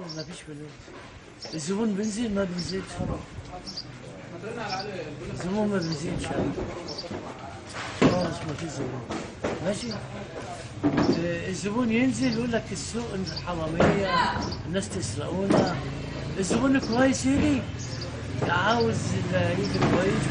ما فيش فلوس. الزبون بينزل ما بينزلش. الزبون ما بينزلش خالص، ما فيش زبون. ماشي. الزبون ينزل يقول لك السوق الحرامية، الناس تسرقونا. الزبون كويس يجي عاوز يجي كويس.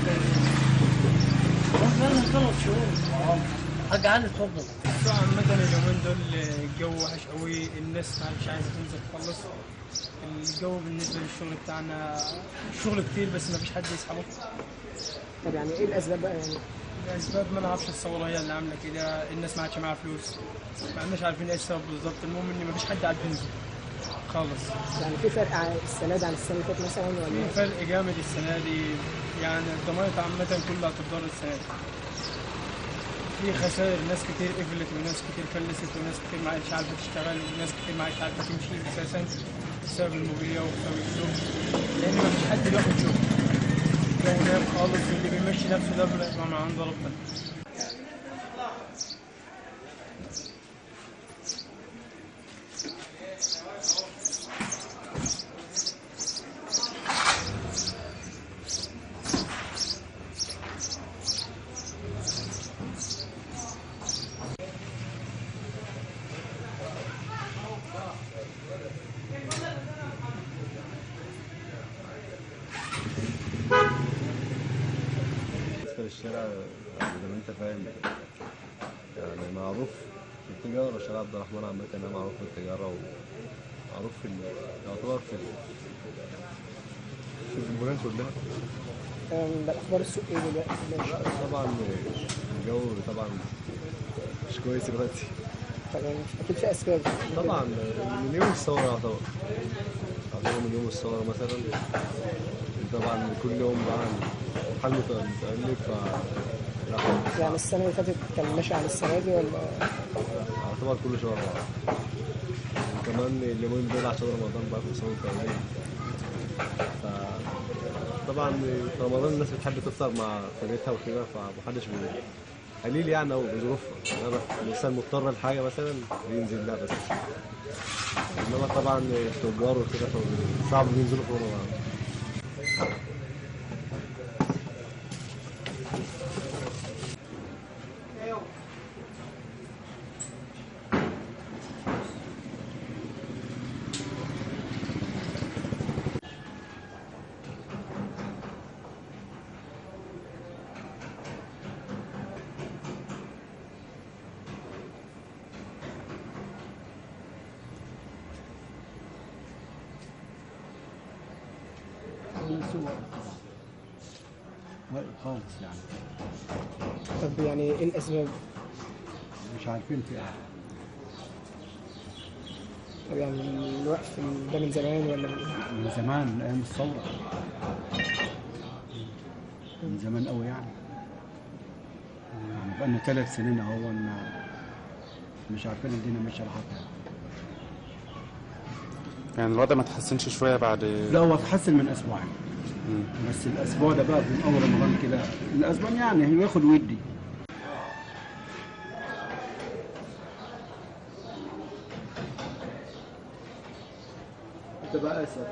فعلا 3 شهور. حاج علي اتفضل. السوق عامة اليومين دول الجو وحش قوي، الناس مش عايزة تنزل خالص. الجو بالنسبة للشغل بتاعنا الشغل كتير بس مفيش حد يسحبه. طب يعني ايه الاسباب بقى يعني؟ الاسباب ما نعرفش، الثورة هي اللي عاملة كده، الناس ما عادش معاها فلوس، ما عندناش عارفين ايه السبب بالظبط. المهم ان مفيش حد عارف ينزل خالص. يعني في فرق السنه دي عن السنه اللي فاتت مثلا ولا؟ في فرق جامد السنة دي، يعني الضمانات عامة كلها هتتضرر السنة دي. في خسائر، ناس كتير قفلت وناس كتير فلست وناس كتير ما عادش عارفة تشتغل وناس كتير ما عادش عارفة تمشي أساسا بسبب الموبيليا وبسبب الشغل، لأن مفيش حد بياخد شغل. الجو نايم خالص، واللي بيمشي نفسه ده بيبقى من عند ربنا. الشارع زي ما انت فاهم يعني معروف في التجارة. شارع عبد الرحمن عامة معروف في التجارة ومعروف يعتبر في البلاد كلها. اخبار السوق ايه دلوقتي؟ طبعا الجو طبعا مش كويس دلوقتي. طبعا اكيد في اسباب. طبعا من يوم الثورة يعتبر من يوم الثورة مثلا. طبعا كل يوم بقى حل متقلب يعني السنة اللي فاتت كان ماشي على السنة دي ولا؟ يعتبر كل شهر وكمان اليومين دول عشان رمضان بقى كل سنة وانتم طيبين. طبعا في رمضان الناس بتحب تفطر مع فريقها وكده، فمحدش قليل يعني او بظروفها. يعني الانسان مضطر لحاجة مثلا بينزل لها بس، انما طبعا التجار وكده صعب بينزلوا في رمضان. خالص يعني. طب يعني ايه الاسباب؟ مش عارفين في ايه. طب يعني الوقف ده من زمان ولا من زمان، من ايام الثوره، من زمان قوي يعني بقالنا 3 سنين اهو مش عارفين الدنيا ماشيه لحد. يعني الوضع ما تحسنش شويه بعد؟ لا هو اتحسن من اسبوعين بس الاسبوع ده بقى من اول رمضان كده الاسبوع يعني ياخد ودي. انت بقى اسف.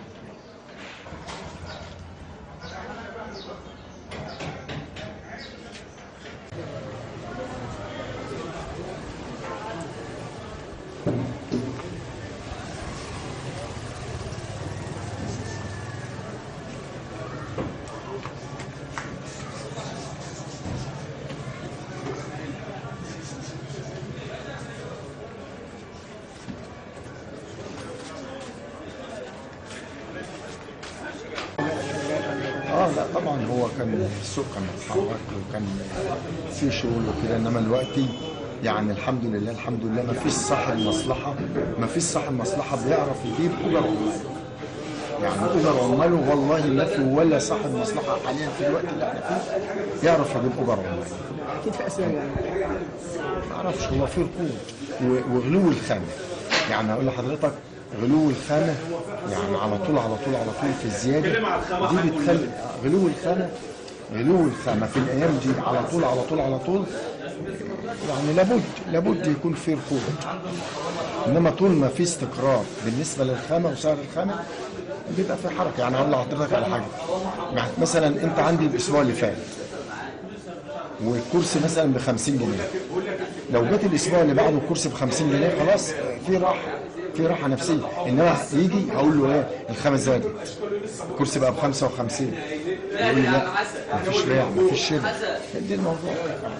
لا طبعا هو كان السوق كان متحرك وكان في شغل وكده، انما دلوقتي يعني الحمد لله ما فيش صاحب مصلحه بيعرف يجيب اجر عماله. يعني اجر عماله والله ما في ولا صاحب مصلحه حاليا في الوقت اللي احنا فيه يعرف يجيب اجر عماله. اكيد في اسباب يعني. ما اعرفش، هو في ركود وغلو الخامه. يعني هقول لحضرتك غلو الخامة يعني على طول في الزيادة دي بتخلي غلو الخامة في الأيام دي على طول يعني لابد يكون في ركود، انما طول ما في استقرار بالنسبه للخامه وسعر الخامه بيبقى في حركه. يعني هقول لحضرتك على حاجه، يعني مثلا انت عندي الاسبوع اللي فات والكرسي مثلا ب 50 جنيه، لو جيت الاسبوع اللي بعده الكرسي ب 50 جنيه خلاص في راحه نفسيه. انما يجي هقول له ايه الخامه زادت، الكرسي بقى ب 55، يقول لي لا مفيش بيع مفيش شراء. دي الموضوع.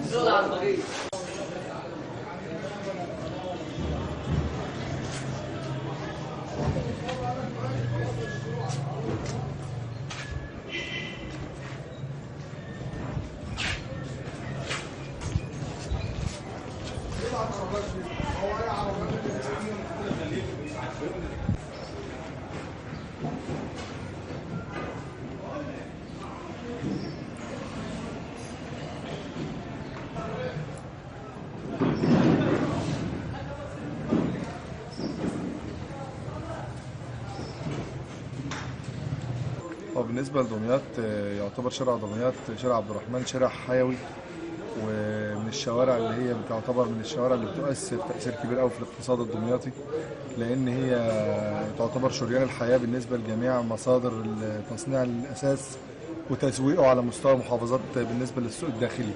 بالنسبة لدمياط يعتبر شارع دمياط شارع عبد الرحمن شارع حيوي، ومن الشوارع اللي هي بتعتبر من الشوارع اللي بتؤثر تأثير كبير قوي في الاقتصاد الدمياطي، لأن هي تعتبر شريان الحياة بالنسبة لجميع مصادر تصنيع الأساس وتسويقه على مستوى محافظات بالنسبة للسوق الداخلي.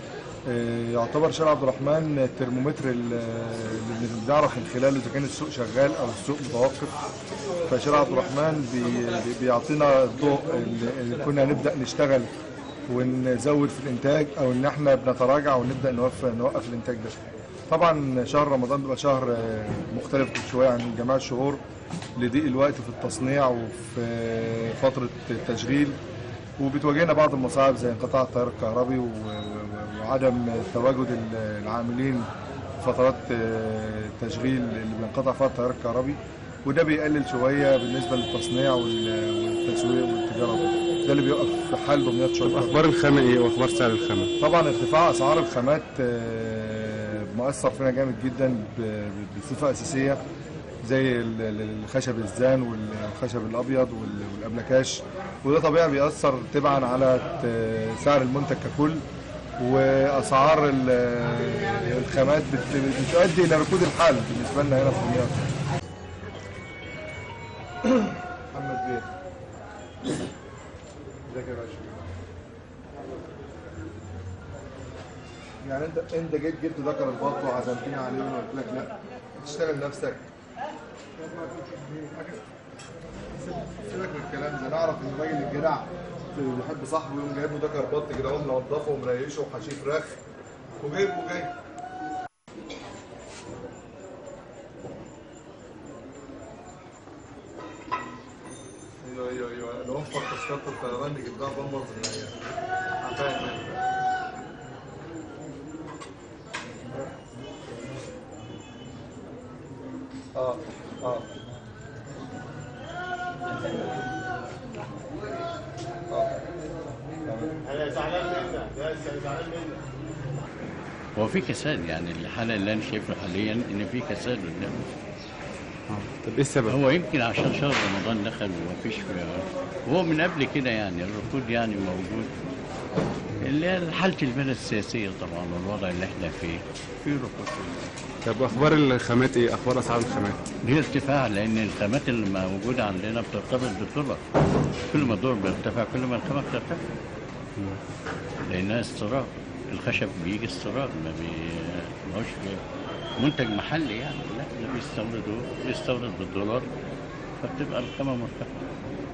يعتبر شارع عبد الرحمن الترمومتر اللي بنعرف من خلاله إذا كان السوق شغال أو السوق متوقف. فشارع عبد الرحمن بيعطينا الضوء اللي كنا نبدأ نشتغل ونزود في الإنتاج أو إن إحنا بنتراجع ونبدأ نوقف الإنتاج ده. طبعا شهر رمضان بيبقى شهر مختلف شوية عن جميع الشهور لضيق الوقت في التصنيع وفي فترة التشغيل، وبتواجهنا بعض المصاعب زي انقطاع التيار الكهربي وعدم تواجد العاملين في فترات التشغيل اللي بينقطع فيها التيار الكهربي، وده بيقلل شويه بالنسبه للتصنيع والتسويق والتجاره. ده اللي بيوقف في حال دمياط شويه. اخبار الخامه ايه واخبار سعر الخامه؟ طبعا ارتفاع اسعار الخامات مؤثر فينا جامد جدا بصفه اساسيه، زي الخشب الزان والخشب الابيض والابلكاش، وده طبيعي بيأثر تبعا على سعر المنتج ككل، واسعار الخامات بتؤدي الى ركود الحال بالنسبه لنا هنا في دمياط. محمد بيه ازيك يا باشا؟ يعني انت جبت ذكر البط وعزمتني عليه وانا قلت لك لا تشتغل نفسك. سيبك من الكلام ده، نعرف ان الراجل الجدع اللي بيحب صاحبه يقوم جايب له ذكر بط كده ومنضفه ومريشه وحشيه فراخ وجايبه جاي. ايوه لو وفر تذكره الطيران اللي جبناها بامبرز من ايام. انا زعلان منك، زعلان منك. هو في كساد، يعني الحاله اللي انا شايفه حاليا ان في كساد قدامه. طب ايه السبب؟ هو يمكن عشان شهر رمضان دخل ومفيش هو من قبل كده يعني الركود يعني موجود، اللي هي حاله البلد السياسيه طبعا والوضع اللي احنا فيه في ركود. طب اخبار الخامات ايه؟ اخبار اسعار الخامات؟ دي ارتفاع، لان الخامات اللي موجوده عندنا بترتبط بالدولار. كل ما الدولار بيرتفع كل ما الخامه بترتفع. لانها استيراد، الخشب بيجي استيراد ما بيبقاش منتج محلي يعني، لا اللي بيستورد بالدولار فبتبقى الخامه مرتفعه.